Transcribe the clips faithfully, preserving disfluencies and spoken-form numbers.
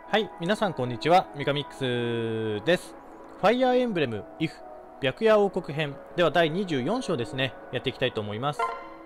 はい、皆さんこんにちは、ミカミックスです。ファイアーエンブレム イフ 白夜王国編ではだいにじゅうよん章ですね、やっていきたいと思います。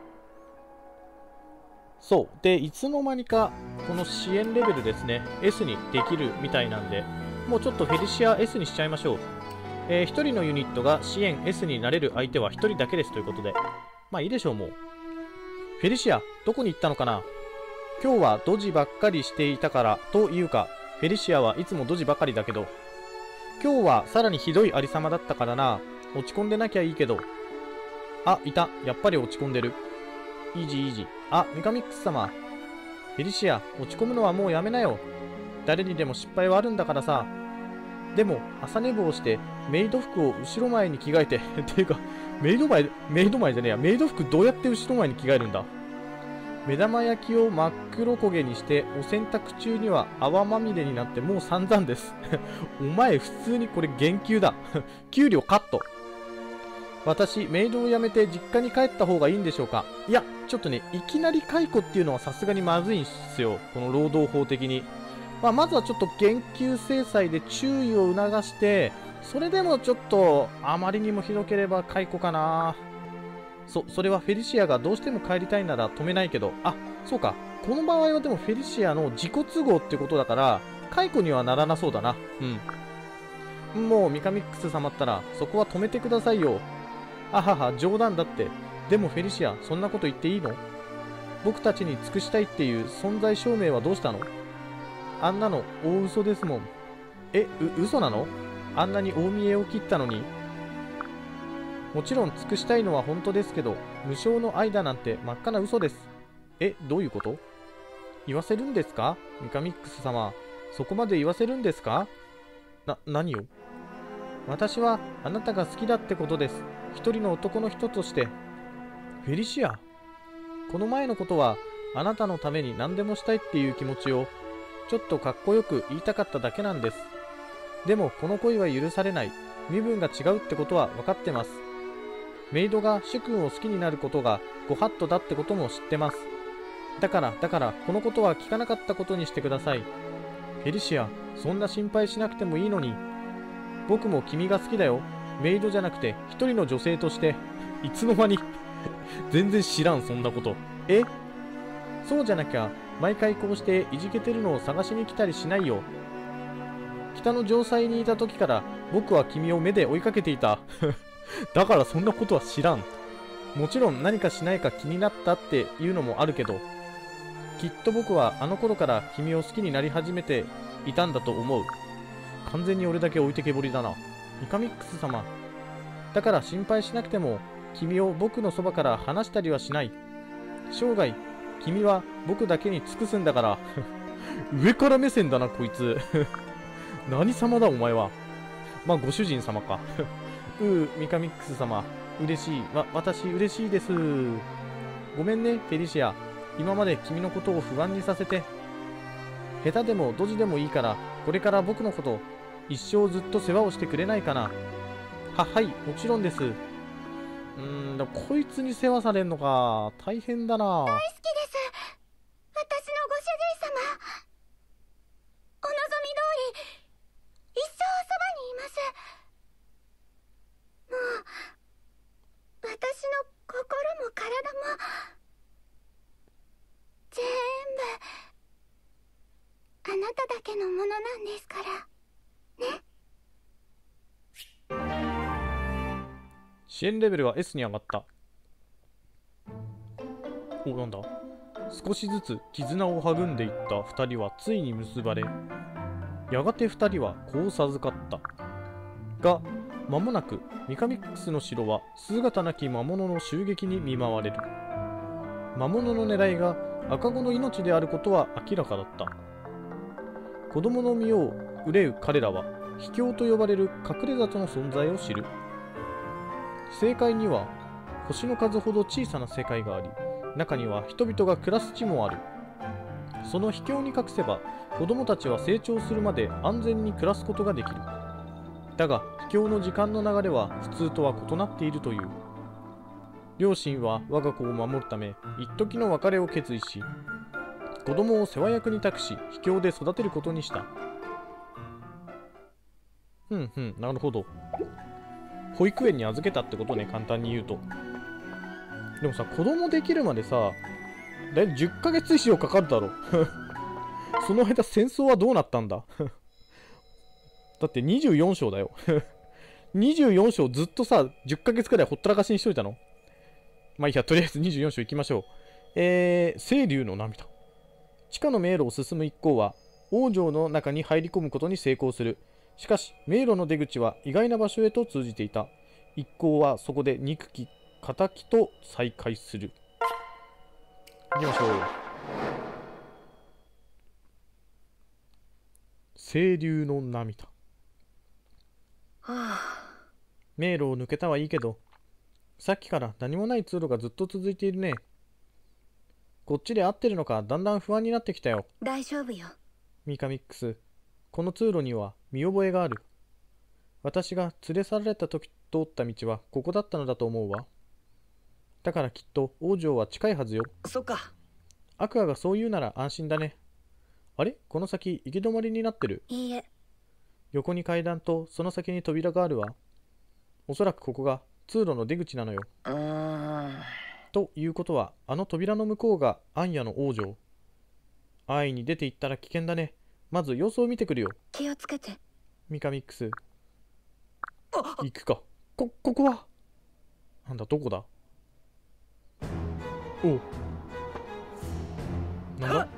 そう、で、いつの間にかこの支援レベルですね、S にできるみたいなんで、もうちょっとフェリシア エス にしちゃいましょう。えー、ひとりのユニットが支援 エス になれる相手はひとりだけですということで、まあいいでしょう、もう。フェリシア、どこに行ったのかな。今日はドジばっかりしていたからというか、フェリシアはいつもドジばかりだけど、今日はさらにひどいありさまだったからな。落ち込んでなきゃいいけど。あ、いた。やっぱり落ち込んでる。イージーイージー。あ、ミカミックス様。フェリシア、落ち込むのはもうやめなよ。誰にでも失敗はあるんだからさ。でも、朝寝坊して、メイド服を後ろ前に着替えて、っていうか、メイド前、メイド前じゃねえや。メイド服どうやって後ろ前に着替えるんだ。目玉焼きを真っ黒焦げにしてお洗濯中には泡まみれになってもう散々ですお前普通にこれ減給だ給料カット。私メイドを辞めて実家に帰った方がいいんでしょうか。いやちょっとね、いきなり解雇っていうのはさすがにまずいんすよ、この労働法的に。まあ、まずはちょっと減給制裁で注意を促して、それでもちょっとあまりにもひどければ解雇かな。そ、それはフェリシアがどうしても帰りたいなら止めないけど、あ、そうか。この場合はでもフェリシアの自己都合ってことだから、解雇にはならなそうだな。うん。もうミカミックス様ったら、そこは止めてくださいよ。あはは、冗談だって。でもフェリシア、そんなこと言っていいの？僕たちに尽くしたいっていう存在証明はどうしたの？あんなの大嘘ですもん。え、う、嘘なの？あんなに大見栄を切ったのに。もちろん尽くしたいのは本当ですけど、無償の愛だなんて真っ赤な嘘です。え、どういうこと？言わせるんですか？ミカミックス様。そこまで言わせるんですか？な、何を？私はあなたが好きだってことです。一人の男の人として。フェリシア。この前のことは、あなたのために何でもしたいっていう気持ちを、ちょっとかっこよく言いたかっただけなんです。でもこの恋は許されない。身分が違うってことは分かってます。メイドが主君を好きになることがご法度だってことも知ってます。だから、だから、このことは聞かなかったことにしてください。フェリシア、そんな心配しなくてもいいのに。僕も君が好きだよ。メイドじゃなくて、一人の女性として。いつの間に全然知らん、そんなこと。え？そうじゃなきゃ、毎回こうしていじけてるのを探しに来たりしないよ。北の城塞にいた時から、僕は君を目で追いかけていた。だからそんなことは知らん。もちろん何かしないか気になったっていうのもあるけど、きっと僕はあの頃から君を好きになり始めていたんだと思う。完全に俺だけ置いてけぼりだな。ミカミックス様。だから心配しなくても、君を僕のそばから離したりはしない。生涯、君は僕だけに尽くすんだから。上から目線だな、こいつ。何様だ、お前は。まあ、ご主人様か。うー、ミカミックス様。嬉しい。わ、私嬉しいです。ごめんね、フェリシア。今まで君のことを不安にさせて。下手でもドジでもいいから、これから僕のこと、一生ずっと世話をしてくれないかな。は、はい、もちろんです。うーん、でもこいつに世話されんのか。大変だな。 大好きです。私のご主人様。お望み通り、一生そばにいます。もう、私の心も体も、全部、あなただけのものなんですから、ね。 支援レベルは エス に上がった。お、なんだ？少しずつ絆を育んでいった二人はついに結ばれ、やがて二人は子を授かった。が、間もなくミカミックスの城は姿なき魔物の襲撃に見舞われる。魔物の狙いが赤子の命であることは明らかだった。子供の身を憂う彼らは秘境と呼ばれる隠れ里の存在を知る。正界には星の数ほど小さな世界があり、中には人々が暮らす地もある。その秘境に隠せば子供たちは成長するまで安全に暮らすことができる。だが秘境の時間の流れは普通とは異なっているという。両親は我が子を守るため一時の別れを決意し、 子供を世話役に託し秘境で育てることにした。うんうん、なるほど。保育園に預けたってことね、簡単に言うと。でもさ、子供できるまでさ、だいたいじゅっかげつ以上かかるだろ。その間戦争はどうなったんだ。だってにじゅうよん章だよ。にじゅうよん章ずっとさ、じゅっかげつくらいほったらかしにしといたの。まあいいや、とりあえずにじゅうよん章行きましょう。えー、清流の涙。地下の迷路を進む一行は、王城の中に入り込むことに成功する。しかし、迷路の出口は意外な場所へと通じていた。一行はそこで憎き、仇と再会する。行きましょう。清流の涙。 はあ、 迷路を抜けたはいいけど、さっきから何もない通路がずっと続いているね。こっちで合ってるのかだんだん不安になってきたよ。 大丈夫よ。 ミカミックス、この通路には見覚えがある。私が連れ去られた時通った道はここだったのだと思うわ。だからきっと王城は近いはずよ。 そっか。 アクアがそう言うなら安心だね。あれ、この先行き止まりになってる。 いいえ。 横に階段とその先に扉があるわ。おそらくここが通路の出口なのよ。 うーん。 ということは、あの扉の向こうがアンヤの王城。安易に出て行ったら危険だね。まず様子を見てくるよ。 気をつけて。 ミカミックス。行くか。こ、ここはなんだ、どこだ。おう。なんだ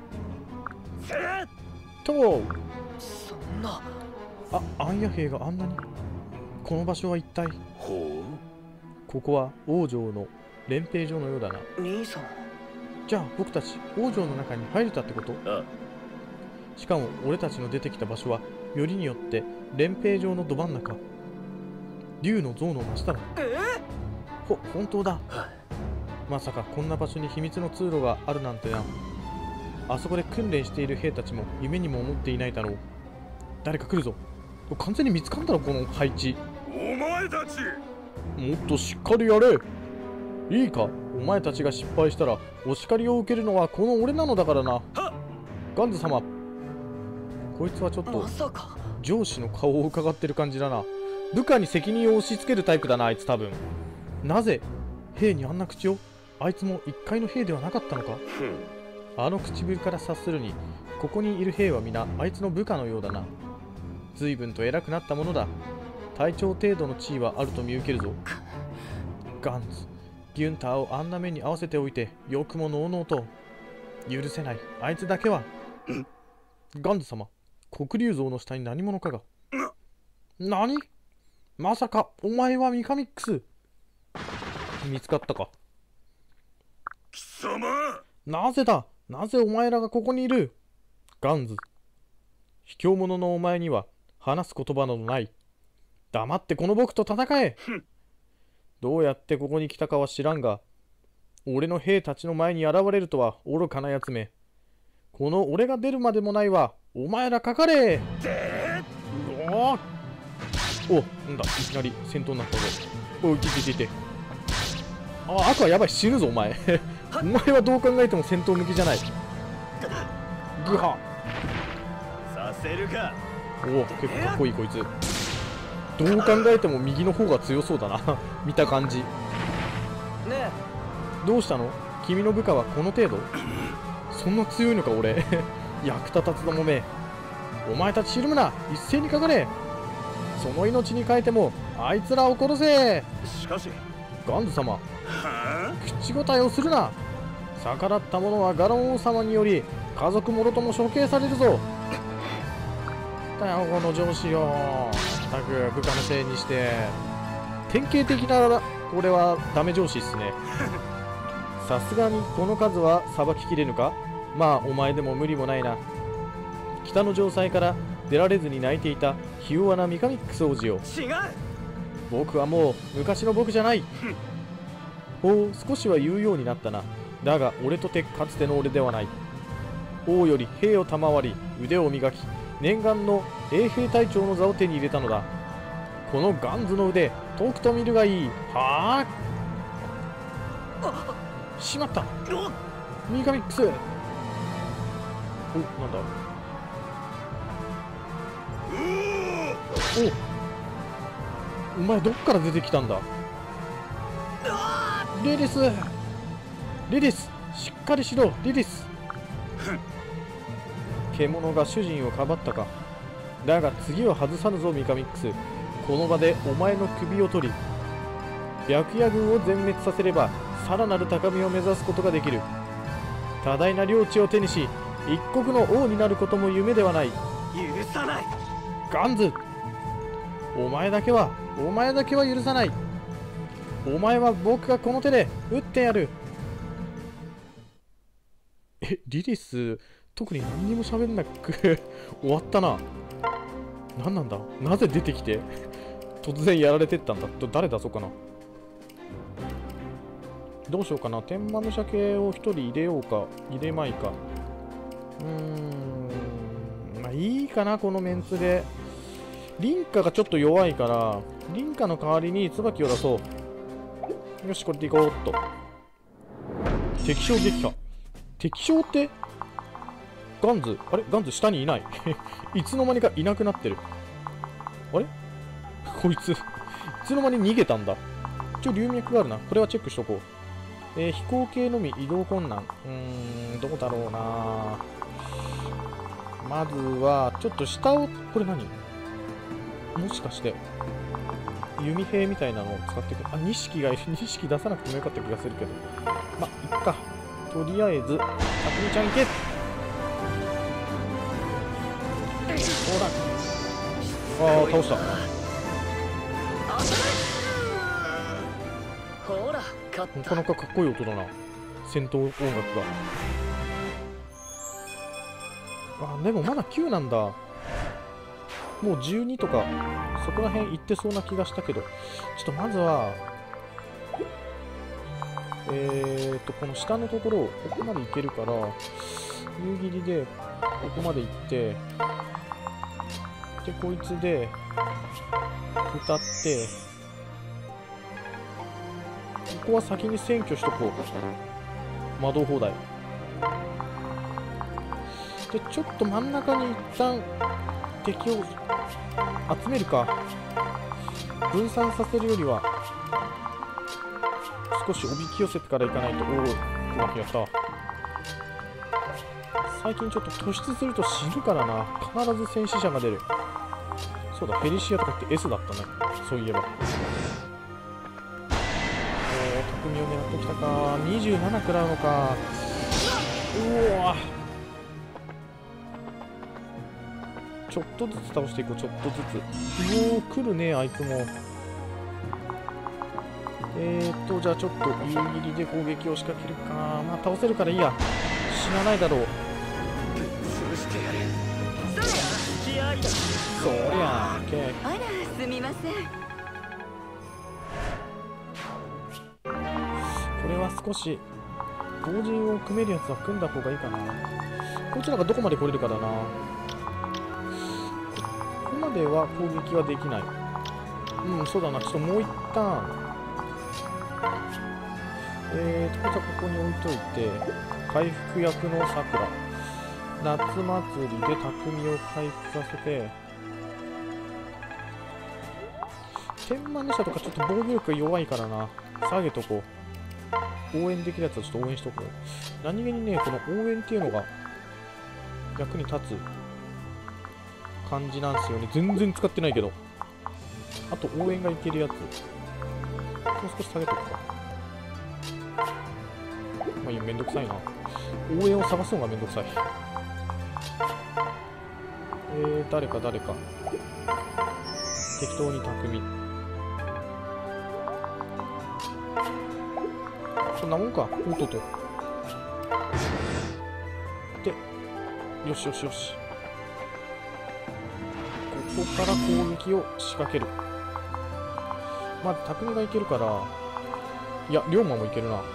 とう。 そんな。 あ、アンヤ兵があんなに。この場所は一体。 ほここは王城の練兵場のようだな。 う。兄さん。 じゃあ僕たち王城の中に入れたってこと？ あしかも俺たちの出てきた場所はよりによって練兵場のど真ん中。竜の像の真下だ。 えほ、本当だ。まさかこんな場所に秘密の通路があるなんてな。あそこで訓練している兵たちも夢にも思っていないだろう。誰か来るぞ。完全に見つかんだろ、この配置。 お前たちもっとしっかりやれ。いいか、お前たちが失敗したらお叱りを受けるのはこの俺なのだからな。ガンズ様、こいつはちょっとまさか。 上司の顔を伺ってる感じだな。部下に責任を押し付けるタイプだな、あいつ多分。なぜ兵にあんな口を。あいつも一介の兵ではなかったのか。あの唇から察するに、ここにいる兵は皆あいつの部下のようだな。随分と偉くなったものだ。隊長程度の地位はあると見受けるぞ。ガンズ、ギュンターをあんな目に合わせておいてよくものうのうと。許せない、あいつだけは。ガンズ様、黒竜像の下に何者かが。何？まさかお前はミカミックス。見つかったか。 貴様なぜだ、なぜお前らがここにいる。ガンズ、卑怯者のお前には話す言葉などない。黙ってこの僕と戦え。どうやってここに来たかは知らんが、俺の兵たちの前に現れるとは愚かなやつめ。この俺が出るまでもないわ。お前らかかれ。うわお、なんだ、いきなり戦闘になったぞ。おい、いていていて。あ、アクアやばい、死ぬぞお前。お前はどう考えても戦闘向きじゃない。グハ。 させるか。 おお、結構かっこいいこいつ。どう考えても右の方が強そうだな。見た感じ。 ねえ。 どうしたの？君の部下はこの程度？そんな強いのか俺。役立たずどもめ。お前たちひるむな。一斉にかかれ。その命に代えてもあいつらを殺せ。 しかしガンズ様、 はあ口答えをするな。逆らった者はガロン王様により家族もろとも処刑されるぞ。だよこの上司よ。たく部下のせいにして典型的なこれはダメ上司っすね。さすがにこの数はさばききれぬか。まあお前でも無理もないな。北の城塞から出られずに泣いていたひ弱なミカミックス王子よ。 違う。 僕はもう昔の僕じゃない。おお、少しは言うようになったな。だが俺とてかつての俺ではない。王より兵を賜り腕を磨き念願の衛兵隊長の座を手に入れたのだ。このガンズの腕とくと見るがいい。はあ、しまった。ミカミックス。 お、なんだお、お前どっから出てきたんだ。リリス、リリス、しっかりしろリリス。獣が主人をかばったか。だが次は外さぬぞミカミックス。この場でお前の首を取り白夜軍を全滅させればさらなる高みを目指すことができる。多大な領地を手にし一国の王になることも夢ではない。 許さない。 ガンズ、お前だけはお前だけは許さない。お前は僕がこの手で撃ってやる。え、リリス特に何にも喋んなく終わったな。何なんだ、なぜ出てきて突然やられてったんだ。と誰出そうかな。どうしようかな。天満の鮭をひとり入れようか入れまいか。うーん、まあいいかなこのメンツで。リンカがちょっと弱いからリンカの代わりに椿を出そう。よし、これでいこうっと。敵将撃破。敵将ってガンズ、あれガンズ下にいないいつの間にかいなくなってる。あれこいついつの間に逃げたんだ。一応流脈があるな。これはチェックしとこう。えー、飛行系のみ移動困難。うーん、どうだろうな。まずはちょっと下を、これ何もしかして弓兵みたいなのを使ってくる。あ、錦がいる。錦出さなくてもよかった気がするけど、まあいっか。とりあえずたくみちゃんいけ。ほら、ああ倒した。 ほら、勝った。 なかなかかっこいい音だな、戦闘音楽が。あ、でもまだきゅうなんだ。もうじゅうにとかそこら辺行ってそうな気がしたけど、ちょっとまずはえーとこの下のところここまで行けるから夕霧でここまで行って、でこいつで歌って、ここは先に占拠しとこう。魔導砲台でちょっと真ん中に一旦敵を集めるか。分散させるよりは少しおびき寄せてから行かないと。おお、うまくやった。最近ちょっと突出すると死ぬからな。必ず戦死者が出る。そうだ、フェリシアとかって エス だったね、そういえば。おお、匠を狙ってきたか。にじゅうなな食らうのか。うわ、ちょっとずつ倒していこう。ちょっとずつ。うおー、来るねあいつも。えーとじゃあちょっと夕霧で攻撃を仕掛けるか。まあ倒せるからいいや、死なないだろう。 潰してやる。そりゃ気合いだ。 そりゃー、ケあら、すみません。 これは少し同人を組めるやつは組んだ方がいいかな。こいつらがどこまで来れるかだな。ここまでは攻撃はできない。うん、そうだな。ちょっともう一旦えーと、こいつはここに置いといて、回復役のさくら。夏祭りで匠を回復させて、天満の者とかちょっと防御力が弱いからな。下げとこう。応援できるやつはちょっと応援しとこう。何気にね、この応援っていうのが役に立つ感じなんですよね。全然使ってないけど。あと応援がいけるやつ。もう少し下げとくか。まあいい、めんどくさいな。応援を探すのがめんどくさい。えー、誰か誰か。適当に匠。そんなもんか。おっとっと。で、よしよしよし。ここから攻撃を仕掛ける。まず匠がいけるから、いや、龍馬もいけるな。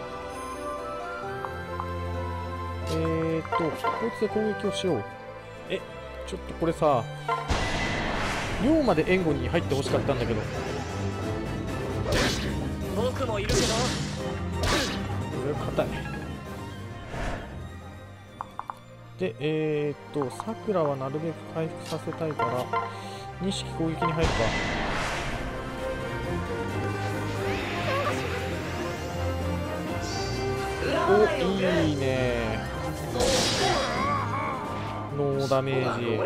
えーっと、こいつで攻撃をしよう。え、ちょっとこれさ、龍馬で援護に入ってほしかったんだけど。 僕もいるけど。 これ硬い。 で、えー、っと、さくらはなるべく回復させたいから、にひき攻撃に入るか。お、いいね。ノーダメージ。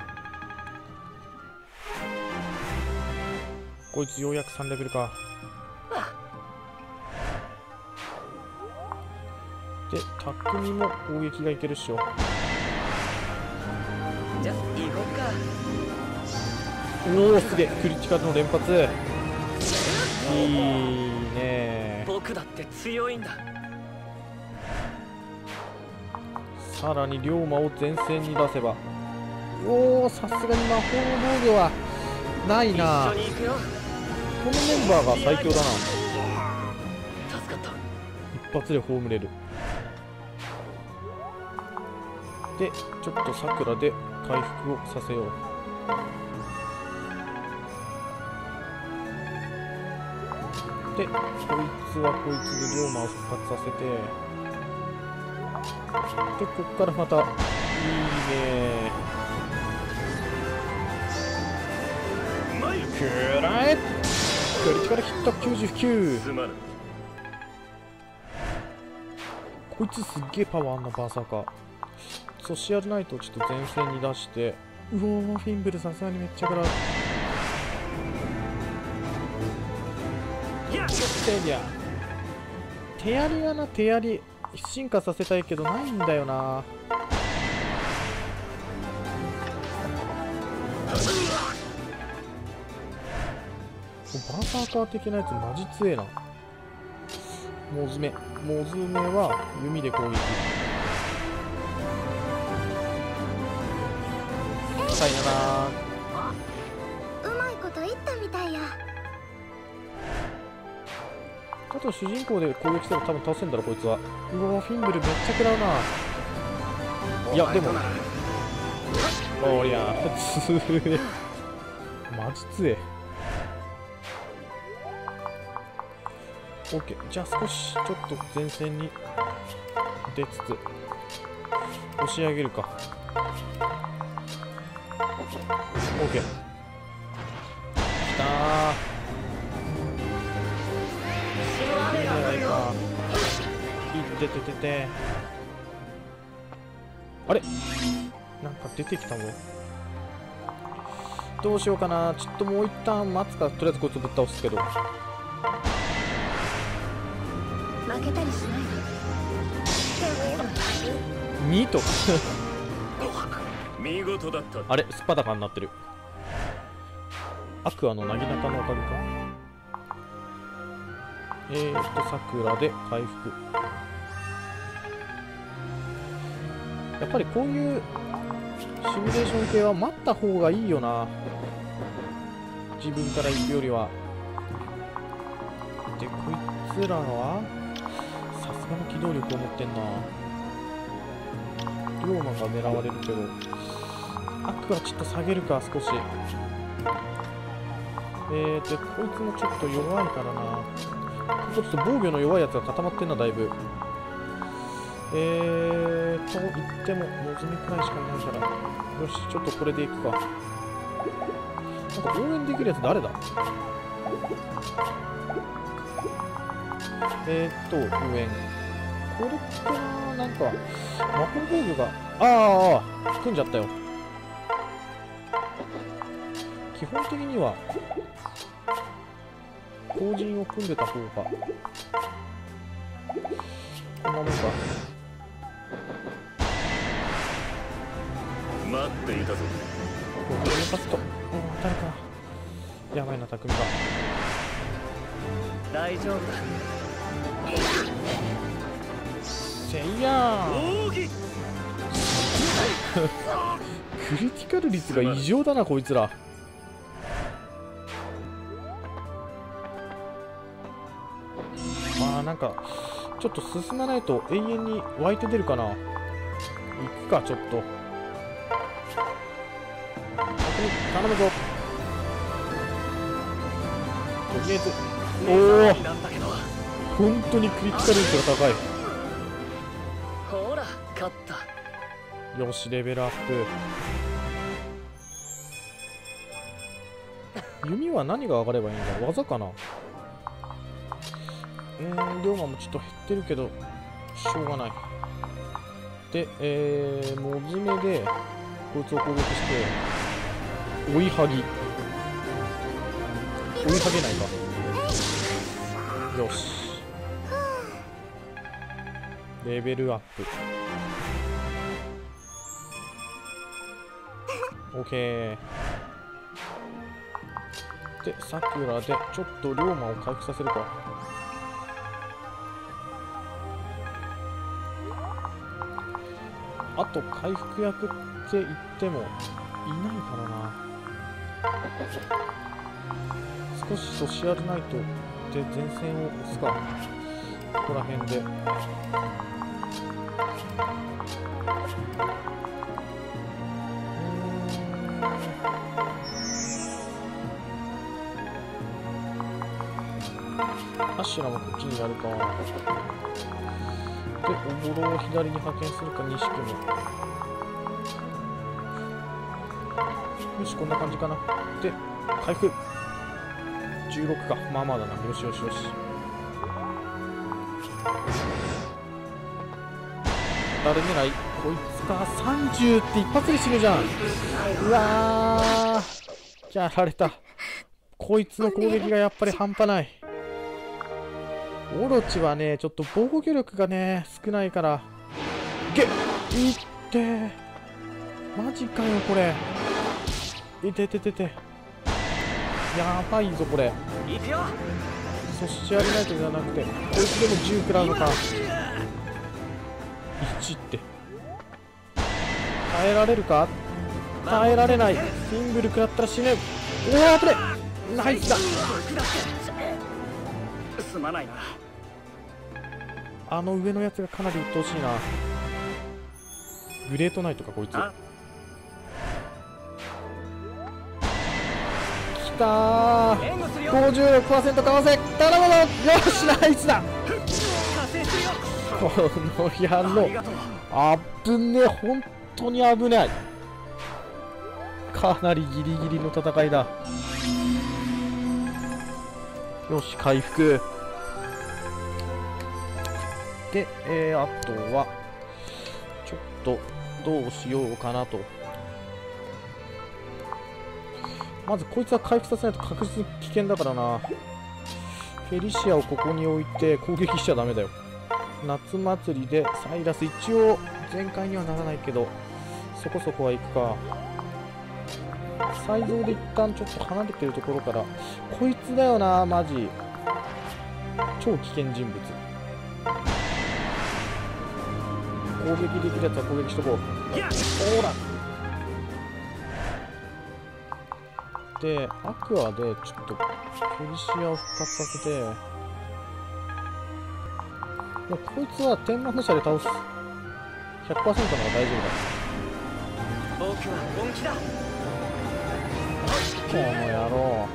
こいつようやくさんレベルか。で、匠も攻撃がいけるっしょ。 じゃあ行こうか。 おお、すげえ、クリティカルの連発。いいね。 僕だって強いんだ。 さらに龍馬を前線に出せば。おお、さすがに魔法の防御はないな。 一緒に行くよ。 このメンバーが最強だな。 助かった。 一発で葬れる。で、ちょっとさくらで回復をさせよう。で、こいつはこいつで龍馬を復活させて、で、こっからまた、いいねー。くらえ、クリティカルヒットきゅうじゅうきゅう。 すまぬ。 こいつすっげえパワーあんなバーサーカー。ソシアルナイトをちょっと前線に出して、うおー、フィンブルさすがにめっちゃ食らう。てりゃ手やりがな、手やり進化させたいけどないんだよな。バーサーカー的なやつマジ強えな。モズメモズメは弓で攻撃。さいならうまいこと言ったみたいや。 あと主人公で攻撃したら多分倒せんだろこいつは。うわフィンブルめっちゃ食らうな。いやでもおりゃつえマジつえ。オッケー、じゃあ少しちょっと前線に出つつ押し上げるか。オッケー、きたー。いいじゃないか。いってててて。あれなんか出てきたぞ。どうしようかな。ちょっともう一旦待つか。とりあえずこいつぶっ倒すけど。 負けたりしないの。 にと見事だった。 あれスパダカになってる。アクアのなぎなたのおかげか。えーっとさくらで回復。やっぱりこういうシミュレーション系は待った方がいいよな、自分から行くよりは。でこいつらはさすがの機動力を持ってんな。龍馬が狙われるけど、アクはちょっと下げるか少し。えー、でこいつもちょっと弱いからな。ちょっと防御の弱いやつが固まってんなだいぶ。えーと言ってもモズミくらいしかいないから、よしちょっとこれでいくか。なんか応援できるやつ誰だ。えーっと応援これってな、なんか魔法防御がああ組んじゃったよ。基本的には後陣を組んでた方がこんなもんか。 待っていたぞ。 ここでパスと、うん、誰かやばいな、匠が。 大丈夫だ。 せいやー奥義クリティカル率が異常だなこいつら。まあなんかちょっと進まないと永遠に湧いて出るかな。行くかちょっと。頼むぞ。とりあえずおおなんだけど。 本当にクリティカル率が高い。 ほら勝った。 よし、レベルアップ。弓は何が上がればいいんだ。技かな。うーん、龍馬もちょっと減ってるけどしょうがない。で、えー、文字目でこいつを攻撃して追いはぎ追いはげないか。よし、レベルアップ。 OK で、さくらでちょっと龍馬を回復させるか。あと回復役って言ってもいないからな。少しソシアルナイトで前線を押すか。ここら辺でアシュラもこっちにやるか。で、おぼろを左に派遣するか、錦も。よし、こんな感じかな。で、回復じゅうろくか。まあまあだな。よしよしよし。誰狙いこいつか。さんじゅうって一発で死ぬじゃん。うわー、やられた。こいつの攻撃がやっぱり半端ない。オロチはね、ちょっと防御力がね、少ないから。げっいってー。マジかよ、これ。いてててて。やばいぞ、これ。そしてやりないとじゃなくて、こいつでもじゅう食らうのか。いちって。耐えられるか。耐えられない。シングル食らったら死ぬ。うわー、危ねえ。ナイスだ。 すまないな。 あの上のやつがかなり鬱陶しいな。グレートナイトか、こいつ。きたー。 ごじゅうろくパーセント かわせ。頼むぞ。よし、ナイスだ。この野郎あぶねえ。本当に危ない。かなりギリギリの戦いだ。よし、回復で、えー、あとはちょっとどうしようかなと。まずこいつは回復させないと確実に危険だからな。フェリシアをここに置いて攻撃しちゃダメだよ。夏祭りでサイラス、一応全開にはならないけどそこそこは行くか。サイゾーで一旦ちょっと離れてるところから。こいつだよな、マジ超危険人物。攻撃できるやつは攻撃しとこう。ほらで、アクアでちょっとフェリシアを復活させて、もうこいつは天満の射で倒す。 ひゃくパーセント なら大丈夫だ。 僕は本気だ。 この野郎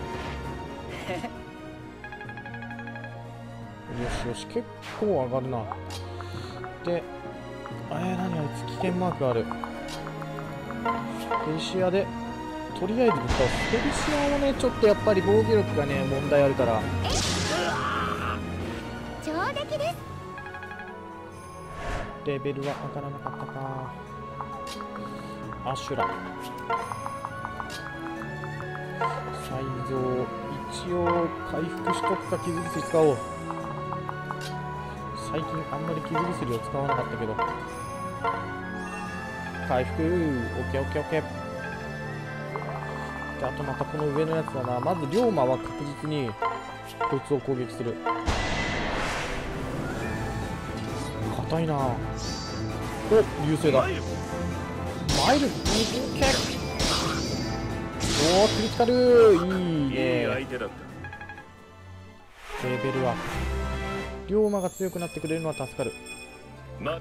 よしよし、結構上がるな。で、えー、何あいつ危険マークある。フェリシアでとりあえずぶっ倒す。フェリシアもね、ちょっとやっぱり防御力がね問題あるから。 上出来です。 レベルは上がらなかったか。アシュラサイゾー一応回復しとくか。傷薬使おう。最近あんまり傷薬を使わなかったけど。回復 オーケーオーケーオーケー。 で、あとまたこの上のやつだな。まず龍馬は確実にこいつを攻撃する。硬いな。お、流星だ。マイル、オーケー。おー、クリティカル。いいね。 相手だった。 レベルアップ。龍馬が強くなってくれるのは助かる。 ま、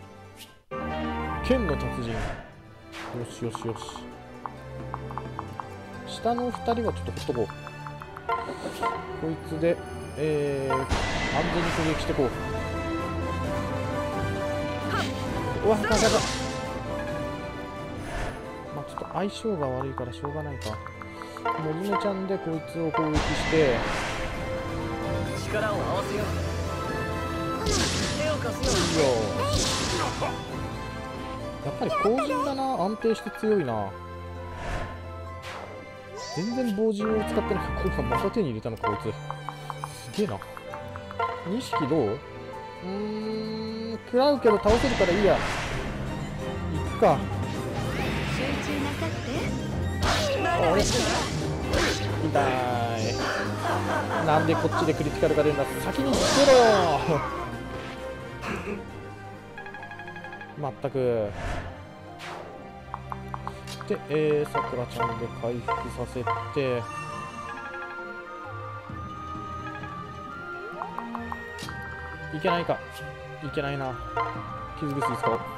剣の達人。よしよしよし。下のふたりはちょっとほっとこう。こいつで、えー、安全に攻撃していこう。うわ、ガガガ。 相性が悪いからしょうがないか。モズメちゃんでこいつを攻撃して力を合わせよう。手を貸すいいよ。 よ。やっぱり後陣だな。安定して強いな。全然防陣を使ってない。こいつはまた手に入れたのかこいつ。すげえな。にひきどう？うーん、食らうけど倒せるからいいや。いっか。 集中なさってあれ痛い。なんでこっちでクリティカルが出るんだ。先に捨てろよ。まったく。で、えー、さくらちゃんで回復させていけないか。いけないな。傷薬使おう。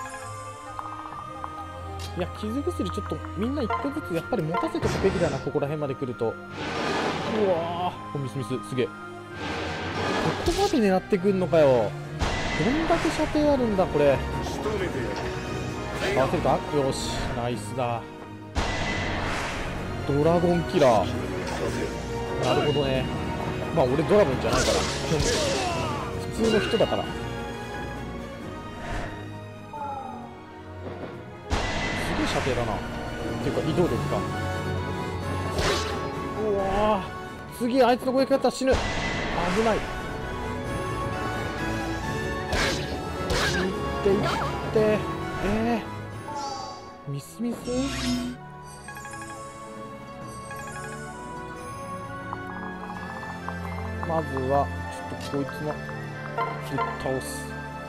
いや、傷薬ちょっとみんないっこずつやっぱり持たせとくべきだな。ここら辺まで来ると。うわー、ミスミス、すげえ。ここまで狙ってくんのかよ。どんだけ射程あるんだこれ。 仕留めてやる。 合わせるか。よし、ナイスだ。ドラゴンキラー。なるほどね。まあ俺ドラゴンじゃないから普通の人だから。すげえ射程だな。っていうか移動力か。うわー、次あいつの攻撃だったら死ぬ。危ない。いっていって、えー、ミスミス。まずはちょっとこいつのぶっ倒す。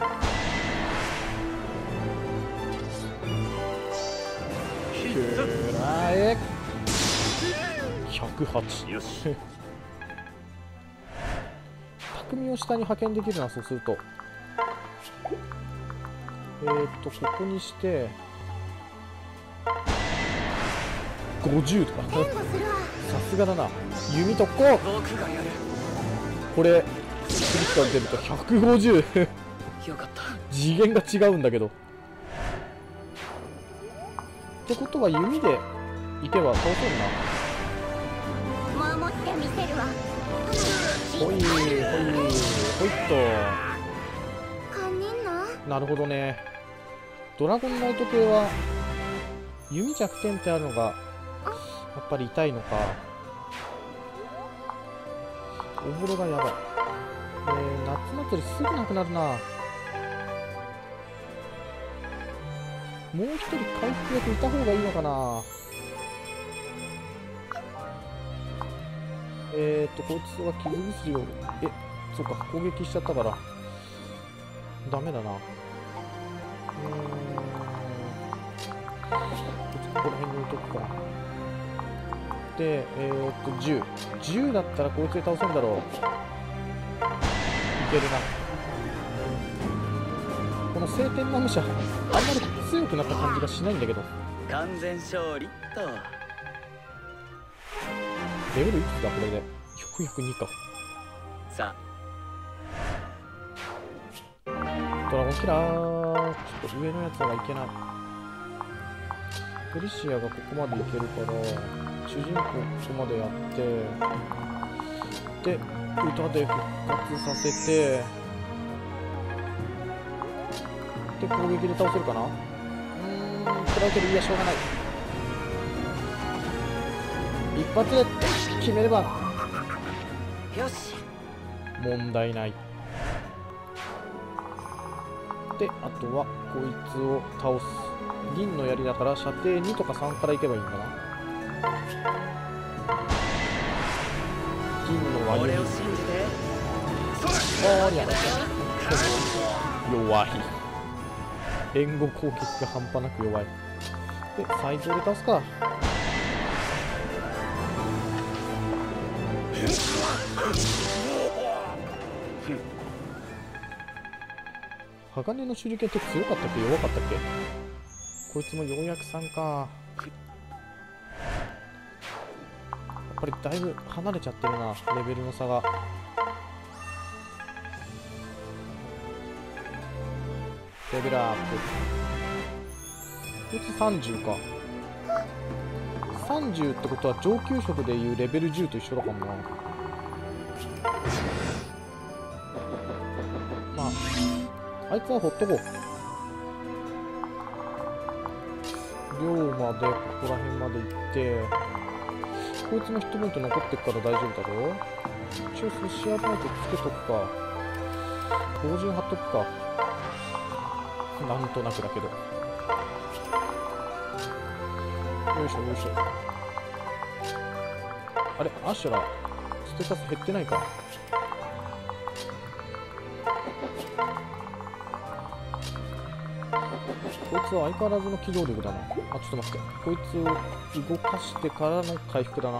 くらえひゃくはち。 よし。 匠を下に派遣できるな。そうするとえーっとここにしてごじゅうとか援護するわ。 さすがだな。弓特攻。 僕がやる。 これクリティカル出るとひゃくごじゅうよかった。 次元が違うんだけど。ってことは弓でいけば倒せるな。 守ってみせるわ。 ほいほいほいっ堪忍な。 と。なるほどね。ドラゴンナイト系は弓弱点ってあるのがやっぱり痛いのか。お風呂がやばい。えー、夏祭りすぐなくなるな。もう一人回復薬いた方がいいのかな。えーとこいつは傷薬を、え、そうか攻撃しちゃったからダメだな。うーん、ここら辺に置いとくか。で、えーとじゅう、じゅうだったらこいつで倒せんだろう。いけるな。この聖天マムシャあんまり強くなった感じがしないんだけど。 完全勝利っと。 レベルいくつだこれで。ようやくにか。 さドラゴンキラー。ちょっと上のやつはいけない。フェリシアがここまでいけるから主人公ここまでやってで歌で復活させてで攻撃で倒せるかな。うーん、食らうけどいやしょうがない。一発で決めればよし。 問題ない。であとはこいつを倒す。銀の槍だから射程にとかさんからいけばいいんだな。銀の割り俺を信じて。 あーや弱い。援護攻撃が半端なく弱い。で最強で倒すか。鋼の手裏剣って強かったっけ弱かったっけ。こいつもようやくさんか。やっぱりだいぶ離れちゃってるなレベルの差が。レベルアップ。こいつさんじゅうか。 さんじゅうってことは上級職でいうレベルじゅうと一緒だかもな。まああいつはほっとこう。寮までここら辺まで行って、こいつのヒットポイント残ってっから大丈夫だろ。一応寿司屋ナイトつけとくか、同人貼っとくか、なんとなくだけど。よいしょよいしょ。あれアシュラステータス減ってないか。こいつは相変わらずの機動力だな。あ、ちょっと待って、こいつを動かしてからの回復だな。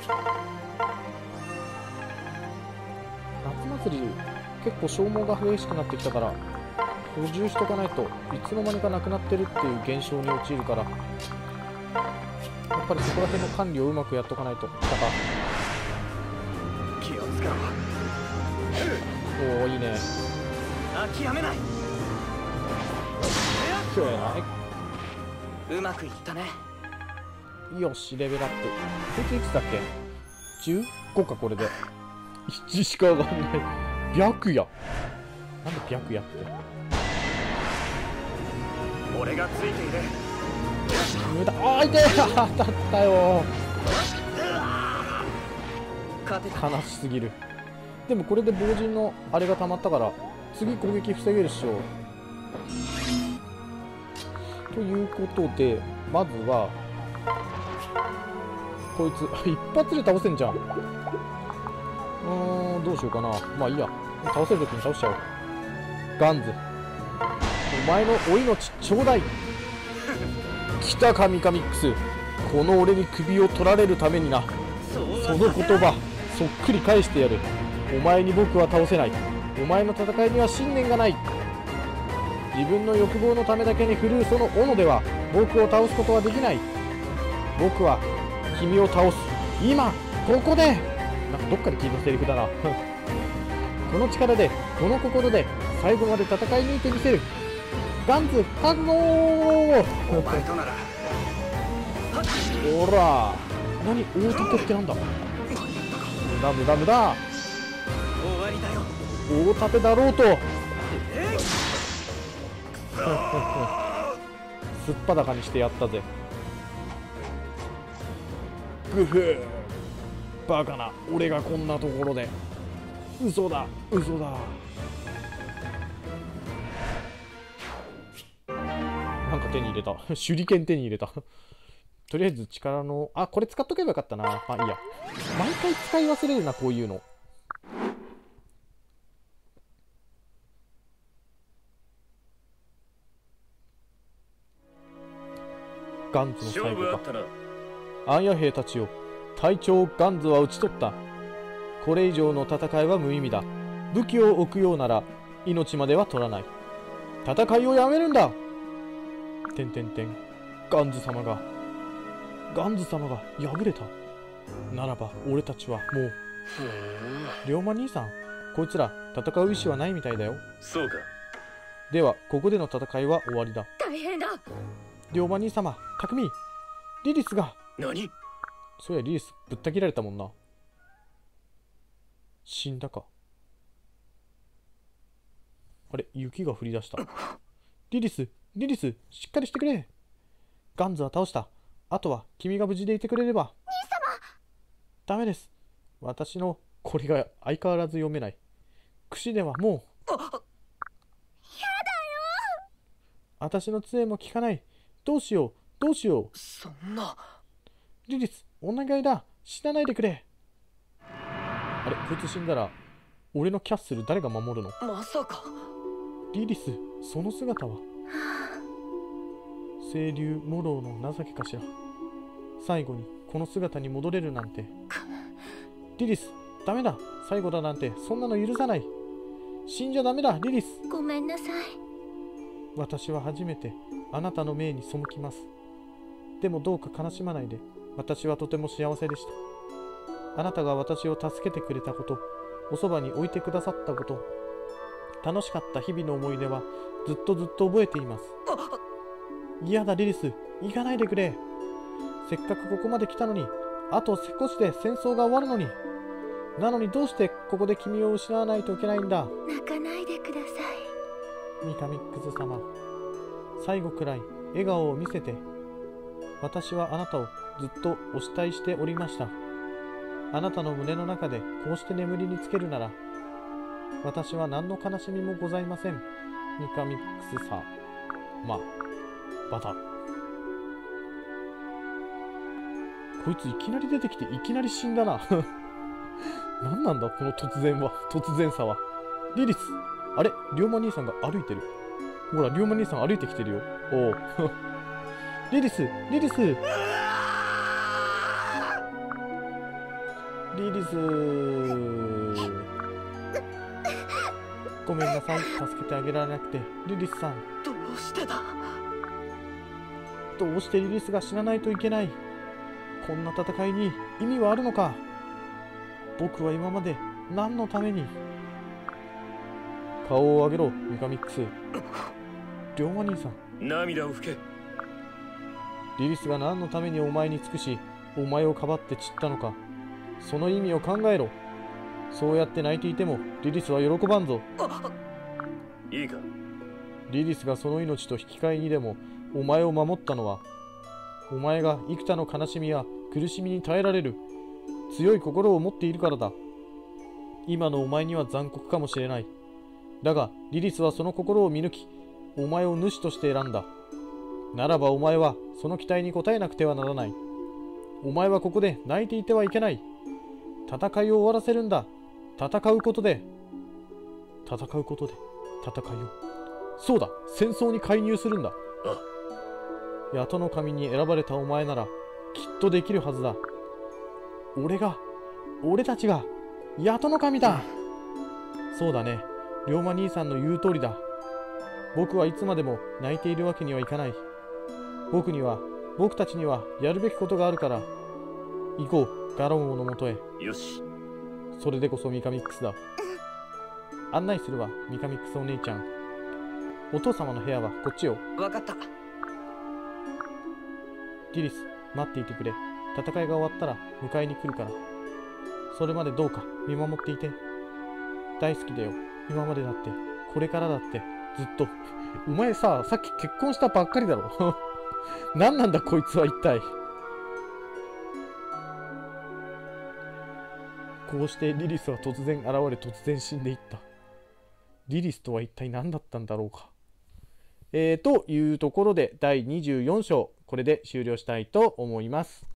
夏祭り結構消耗が激しくなってきたから補充しとかないといつの間にかなくなってるっていう現象に陥るから、やっぱりそこら辺の管理をうまくやっとかないと。だか気をつけろ。 おおいいね。 諦めない。 食えないうまくいったね。 よしレベルアップ。こいついくつだっけ。じゅうごか。これでいちしか上がんない。白夜なんで白夜って。 俺がついている。 無駄。あーいてー当たったよ勝てた。 悲しすぎる。でもこれで防塵のあれが溜まったから次攻撃防げるっしょ。ということでまずはこいつ一発で倒せんじゃん。うーんどうしようかな。まあいいや、倒せるときに倒しちゃおう。ガンズお前のお命ちょうだい。来たかミカミックス、この俺に首を取られるためにな。その言葉そっくり返してやる。お前に僕は倒せない。お前の戦いには信念がない。自分の欲望のためだけに振るうその斧では僕を倒すことはできない。僕は君を倒す。今ここで。なんかどっかで聞いたセリフだなこの力でこの心で最後まで戦い抜いてみせる。ガンズ覚悟。 お前となら。 ほら何大盾ってなんだ。無駄無駄無駄。 終わりだよ。 大盾だろうとすっぱだかにしてやったぜ。グフバカな俺がこんなところで。嘘だ嘘だ。なんか手に入れた手裏剣手に入れたとりあえず力のあこれ使っとけばよかったな。まあいいや、毎回使い忘れるなこういうの。ガンズの最後か。アンヤ兵たちよ、隊長ガンズは討ち取った。これ以上の戦いは無意味だ。武器を置くようなら命までは取らない。戦いをやめるんだ。てんてんてん。ガンズ様がガンズ様が敗れた。ならば俺たちはもう。龍馬兄さん、こいつら戦う意志はないみたいだよ。 そうか。 ではここでの戦いは終わりだ。 大変だ。 龍馬兄様、匠リリスが。 何。 そうやリリスぶった切られたもんな。死んだか。あれ雪が降り出した。リリスリリスしっかりしてくれ。ガンズは倒した。あとは君が無事でいてくれれば。兄様。ダメです。私のこれが相変わらず読めない。櫛ではもう。やだよ。私の杖も効かない。どうしようどうしよう。 そんな。 リリスお願いだ、死なないでくれ。あれこいつ死んだら俺のキャッスル誰が守るの。 まさか。 リリスその姿は清流モローの情けかしら。最後にこの姿に戻れるなんて。リリスダメだ、最後だなんてそんなの許さない。死んじゃダメだリリス。 ごめんなさい。 私は初めてあなたの命に背きます。でもどうか悲しまないで。私はとても幸せでした。あなたが私を助けてくれたこと、おそばに置いてくださったこと、楽しかった日々の思い出はずっとずっと覚えています。嫌だリリス、行かないでくれ。 せっかくここまで来たのに、あと少しで戦争が終わるのに。なのにどうしてここで君を失わないといけないんだ。 泣かないでください。 ミカミックス様、最後くらい笑顔を見せて。私はあなたをずっとお慕いしておりました。あなたの胸の中でこうして眠りにつけるなら、私は何の悲しみもございません。ミカミックスさまあバタ。こいついきなり出てきていきなり死んだな。何なんだこの突然は、突然さは。リリス、あれ龍馬兄さんが歩いてる。ほら龍馬兄さん歩いてきてるよ。おお。リリス、リリス、リリス。ごめんなさい、助けてあげられなくて。リリスさん、 どうしてだ。 どうしてリリスが死なないといけない。こんな戦いに意味はあるのか。僕は今まで何のために。顔を上げろミカミックス。龍馬兄さん、 涙を拭け。 リリスが何のためにお前に尽くし、お前をかばって散ったのか。その意味を考えろ。そうやって泣いていてもリリスは喜ばんぞ。 いいか。 リリスがその命と引き換えにでもお前を守ったのは、お前が幾多の悲しみや苦しみに耐えられる強い心を持っているからだ。今のお前には残酷かもしれない。だがリリスはその心を見抜き、お前を主として選んだ。ならばお前はその期待に応えなくてはならない。お前はここで泣いていてはいけない。戦いを終わらせるんだ。戦うことで戦うことで戦いを。そうだ、戦争に介入するんだ。ヤトの神に選ばれたお前ならきっとできるはずだ。俺が俺たちがヤトの神だ。そうだね、龍馬兄さんの言う通りだ。僕はいつまでも泣いているわけにはいかない。僕には僕たちにはやるべきことがあるから。行こう、ガロン王のもとへ。 よし。 それでこそミカミックスだ。案内するわミカミックスお姉ちゃん。お父様の部屋はこっちよ。 わかった。 リリス、待っていてくれ。戦いが終わったら迎えに来るから。それまでどうか見守っていて。大好きだよ。今までだって、これからだってずっと。お前さ、さっき結婚したばっかりだろ。何なんだこいつは一体。こうしてリリスは突然現れ、突然死んでいった。リリスとは一体何だったんだろうか。えー、というところでだいにじゅうよん章、これで終了したいと思います。